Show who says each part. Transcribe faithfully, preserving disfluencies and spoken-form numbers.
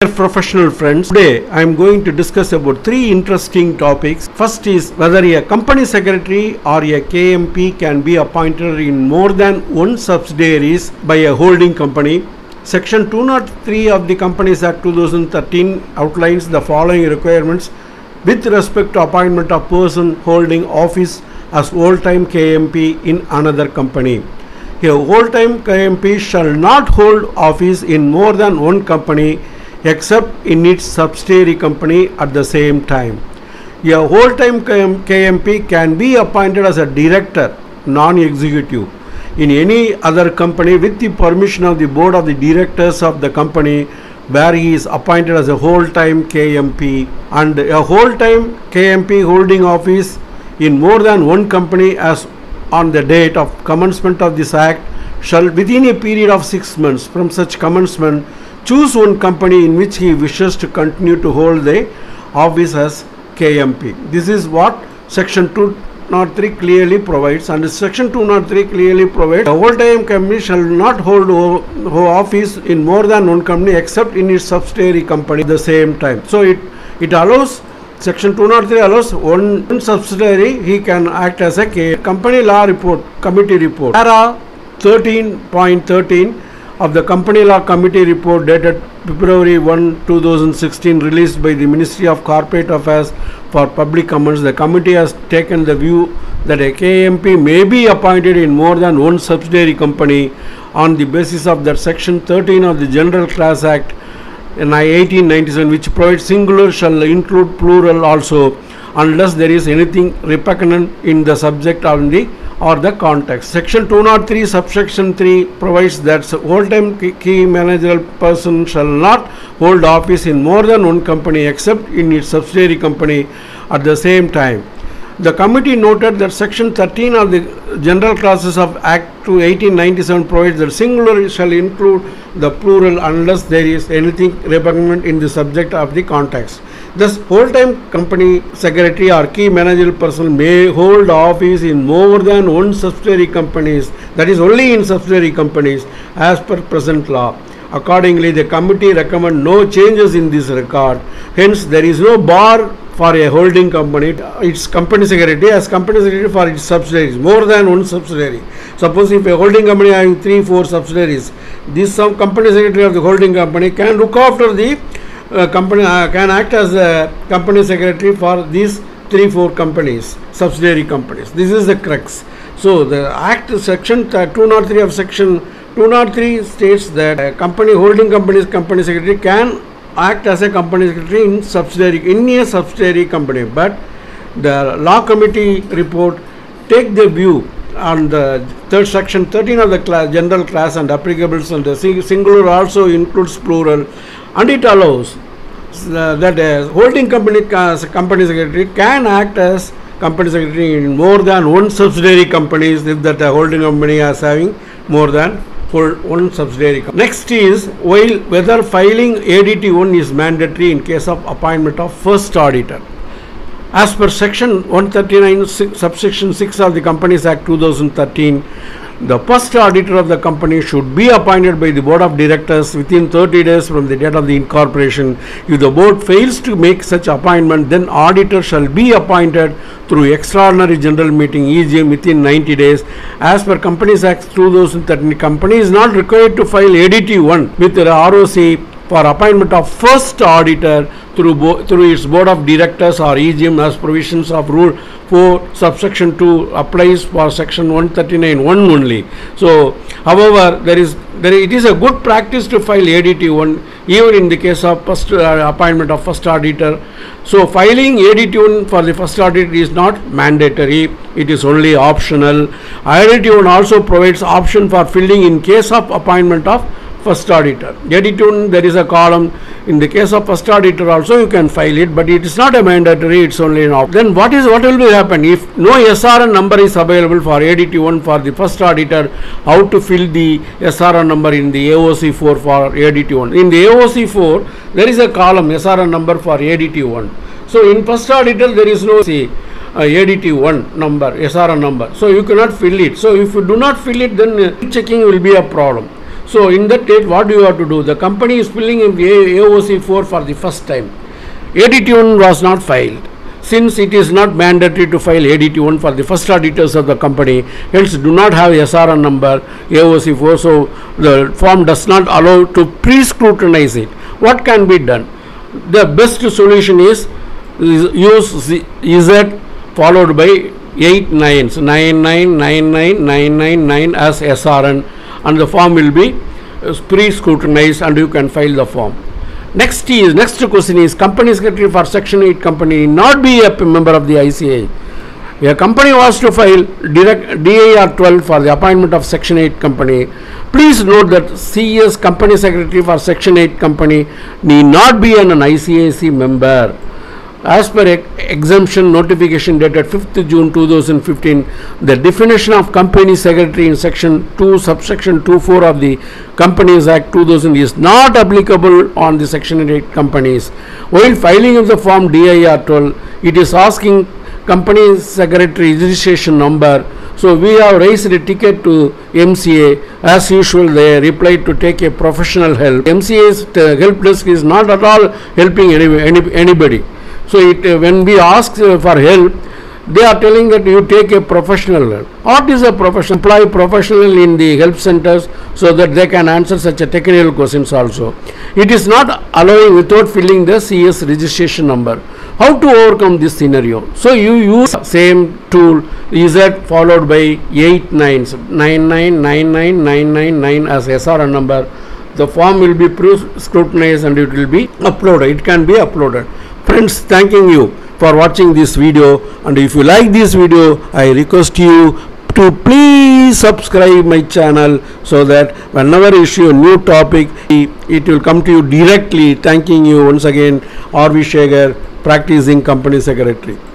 Speaker 1: Dear professional friends, today I am going to discuss about three interesting topics. First is whether a company secretary or a K M P can be appointed in more than one subsidiaries by a holding company. Section two oh three of the Companies Act two thousand thirteen outlines the following requirements with respect to appointment of person holding office as whole-time K M P in another company. A whole-time K M P shall not hold office in more than one company except in its subsidiary company at the same time. A whole-time K M P can be appointed as a director, non-executive, in any other company with the permission of the board of the directors of the company where he is appointed as a whole-time K M P, and a whole-time K M P holding office in more than one company as on the date of commencement of this act shall within a period of six months from such commencement choose one company in which he wishes to continue to hold the office as K M P. This is what Section two oh three clearly provides, and Section two oh three clearly provides a whole-time company shall not hold office in more than one company except in its subsidiary company at the same time. So it, it allows, Section two oh three allows one, one subsidiary, he can act as a K. Company Law Report, Committee Report. Para thirteen point thirteen of the Company Law Committee Report dated February first two thousand sixteen released by the Ministry of Corporate Affairs for public comments, the committee has taken the view that a K M P may be appointed in more than one subsidiary company on the basis of that Section thirteen of the General Class Act in eighteen ninety-seven, which provides singular shall include plural also unless there is anything repugnant in the subject or the or the context. Section two oh three subsection three provides that whole-time key managerial person shall not hold office in more than one company except in its subsidiary company at the same time. The committee noted that Section thirteen of the General Clauses of Act to eighteen ninety-seven provides that singular shall include the plural unless there is anything repugnant in the subject of the context. Thus, whole-time company secretary or key managerial person may hold office in more than one subsidiary companies, that is only in subsidiary companies as per present law. Accordingly, the committee recommend no changes in this regard. Hence, there is no bar for a holding company, its company secretary as company secretary for its subsidiaries, more than one subsidiary. Suppose if a holding company having three, four subsidiaries, this some company secretary of the holding company can look after the uh, company, uh, can act as a company secretary for these three, four companies, subsidiary companies. This is the crux. So the Act Section two oh three of Section two oh three states that a company holding company's company secretary can act as a company secretary in subsidiary in a subsidiary company, but the law committee report take the view on the third section thirteen of the class, general class and applicables, and the singular also includes plural, and it allows uh, that a holding company as a company secretary can act as company secretary in more than one subsidiary companies if that a holding company is having more than for one subsidiary. Next is while whether filing A D T one is mandatory in case of appointment of first auditor. As per Section one thirty-nine subsection six of the Companies Act two thousand thirteen, the first auditor of the company should be appointed by the board of directors within thirty days from the date of the incorporation. If the board fails to make such appointment, then auditor shall be appointed through extraordinary general meeting E G M within ninety days. As per Companies Act two thousand thirteen, company is not required to file A D T one with the R O C for appointment of first auditor through bo through its board of directors or E G M as provisions of Rule four subsection two applies for Section one thirty-nine one only. So, however, there is there it is a good practice to file A D T one even in the case of first uh, appointment of first auditor. So, filing A D T one for the first auditor is not mandatory; it is only optional. A D T one also provides option for filling in case of appointment of first auditor. A D T one, there is a column. In the case of first auditor also you can file it, but it is not a mandatory, it's only an option. Then what is what will be happen if no S R N number is available for A D T one for the first auditor? How to fill the S R N number in the A O C four for A D T one? In the A O C four there is a column S R N number for A D T one. So in first auditor there is no see uh, A D T one number, S R N number, so you cannot fill it. So if you do not fill it, then uh, checking will be a problem. So in that case, what do you have to do? The company is filling in A O C four for the first time. A D T one was not filed. Since it is not mandatory to file A D T one for the first auditors of the company, hence do not have S R N number A O C four, so the form does not allow to pre-scrutinize it. What can be done? The best solution is, is use Z, Z followed by eight nines, nine nine nine nine nine nine nine as S R N, and the form will be pre-scrutinized and you can file the form. Next is next question is, company secretary for section eight company not be a member of the I C A. A company was to file direct D I R twelve for the appointment of section eight company. Please note that C S company secretary for section eight company need not be an I C A C member. As per exemption notification dated fifth June two thousand fifteen, the definition of company secretary in section two subsection two four of the Companies Act two thousand is not applicable on the section eight companies. While filing of the form D I R twelve, it is asking company secretary registration number. So we have raised a ticket to M C A. As usual, they replied to take a professional help. M C A's help desk is not at all helping any, any, anybody. So it, uh, when we ask uh, for help, they are telling that you take a professional help. What is a professional? Employ professional in the help centers so that they can answer such a technical questions also. It is not allowing without filling the C S registration number. How to overcome this scenario? So you use same tool Z followed by eight nines, nine nine nine nine nine nine nine as S R N number. The form will be scrutinized and it will be uploaded. It can be uploaded. Friends, thanking you for watching this video, and if you like this video, I request you to please subscribe my channel so that whenever I issue a new topic, it will come to you directly. Thanking you once again, R V Shekhar, practicing company secretary.